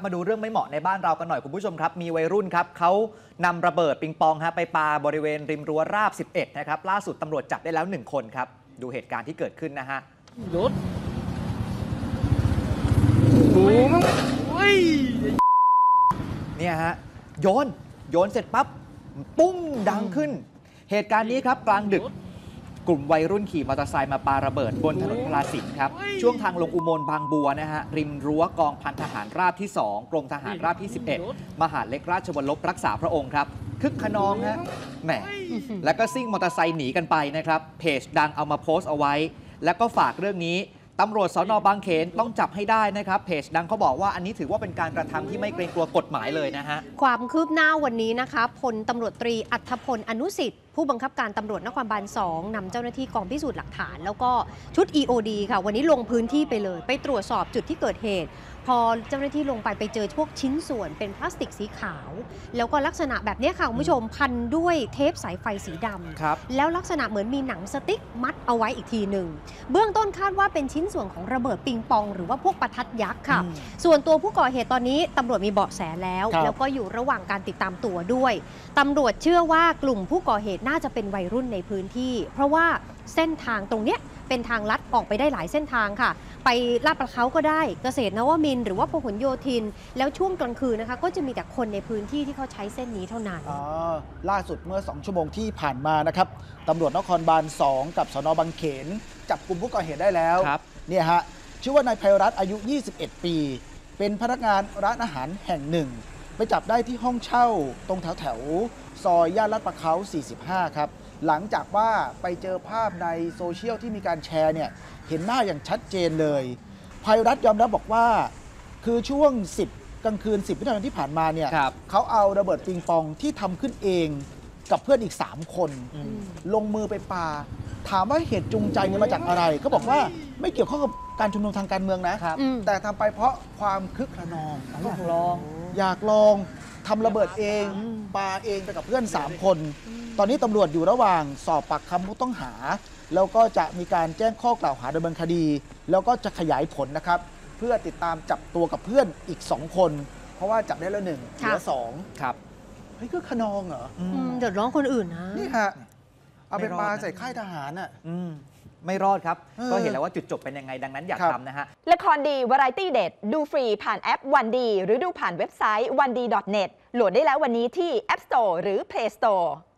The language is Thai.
มาดูเรื่องไม่เหมาะในบ้านเรากันหน่อยคุณผู้ชมครับมีวัยรุ่นครับเขานำระเบิดปิงปองไปปาบริเวณริมรั้วราบ11นะครับล่าสุดตำรวจจับได้แล้ว1คนครับดูเหตุการณ์ที่เกิดขึ้นนะฮะรถโอ้ยเนี่ยฮะโยนเสร็จปั๊บปุ้งดังขึ้นเหตุการณ์นี้ครับกลางดึกกลุ่มวัยรุ่นขี่มอเตอร์ไซค์มาปาระเบิดบนถนนพลาสินครับช่วงทางลงอุโมงค์บางบัวนะฮะริมรั้วกองพันทหารราบที่2กรมทหารราบที่11มหาดเล็กราชวรลบรักษาพระองค์ครับคึกขนองฮะแหมแล้วก็ซิ่งมอเตอร์ไซค์หนีกันไปนะครับเพจดังเอามาโพสต์เอาไว้แล้วก็ฝากเรื่องนี้ตำรวจสน.บางเขนต้องจับให้ได้นะครับเพจดังเขาบอกว่าอันนี้ถือว่าเป็นการกระทำที่ไม่เกรงกลัวกฎหมายเลยนะฮะความคืบหน้าวันนี้นะคะพลตำรวจตรีอัธพลอนุสิทธิ์ผู้บังคับการตำรวจนครบาล2นำเจ้าหน้าที่กองพิสูจน์หลักฐานแล้วก็ชุด EOD ค่ะวันนี้ลงพื้นที่ไปเลยไปตรวจสอบจุดที่เกิดเหตุพอเจ้าหน้าที่ลงไปเจอพวกชิ้นส่วนเป็นพลาสติกสีขาวแล้วก็ลักษณะแบบนี้ค่ะคุณผู้ชมพันด้วยเทปสายไฟสีดำแล้วลักษณะเหมือนมีหนังสติ๊กมัดเอาไว้อีกทีหนึ่งเบื้องต้นคาดว่าเป็นชิ้นส่วนของระเบิดปิงปองหรือว่าพวกประทัดยักษ์ค่ะส่วนตัวผู้ก่อเหตุตอนนี้ตำรวจมีเบาะแสแล้วก็อยู่ระหว่างการติดตามตัวด้วยตำรวจเชื่อว่ากลุ่มผู้ก่อเหตุน่าจะเป็นวัยรุ่นในพื้นที่เพราะว่าเส้นทางตรงเนี้ยเป็นทางลัดออกไปได้หลายเส้นทางค่ะไปลาดประเขาก็ได้เกษตรนวมินทร์หรือว่าพหลโยธินแล้วช่วงกลางคืนนะคะก็จะมีแต่คนในพื้นที่ที่เขาใช้เส้นนี้เท่านั้นล่าสุดเมื่อ2 ชั่วโมงที่ผ่านมานะครับตำรวจนครบาล2กับสน.บางเขนจับกลุ่มผู้ก่อเหตุได้แล้วเนี่ยฮะชื่อว่านายไพรัตน์อายุ21 ปีเป็นพนักงานร้านอาหารแห่งหนึ่งไปจับได้ที่ห้องเช่าตรงแถวซอยย่านลาดประเขา45ครับหลังจากว่าไปเจอภาพในโซเชียลที่มีการแชร์เนี่ยเห็นหน้าอย่างชัดเจนเลยไพรัตน์ยอมรับบอกว่าคือช่วง10กลางคืน10 มิถุนายนที่ผ่านมาเนี่ยเขาเอาระเบิดปิงปองที่ทำขึ้นเองกับเพื่อนอีก3 คนลงมือไปปาถามว่าเหตุจูงใจเนี่ยมาจากอะไรเขาบอกว่าไม่เกี่ยวข้องกับการชุมนุมทางการเมืองนะแต่ทำไปเพราะความคึกขนองอยากลองทำระเบิดเองปาเองไปกับเพื่อน3 คนตอนนี้ตำรวจอยู่ระหว่างสอบปากคำผู้ต้องหาแล้วก็จะมีการแจ้งข้อกล่าวหาดำเนินคดีแล้วก็จะขยายผลนะครับเพื่อติดตามจับตัวกับเพื่อนอีก2 คนเพราะว่าจับได้แล้ว1เหลือ2ครับเฮ้ยคือขนองเหรอเดือดร้อนคนอื่นนะนี่ฮะเอาไปปาใส่ค่ายทหารอ่ะไม่รอดครับก็เห็นแล้วว่าจุดจบเป็นยังไงดังนั้นอยากทำนะฮะละครดีวาไรตี้เด็ดดูฟรีผ่านแอปวันดีหรือดูผ่านเว็บไซต์ 1d.net โหลดได้แล้ววันนี้ที่ App Store หรือ Play Store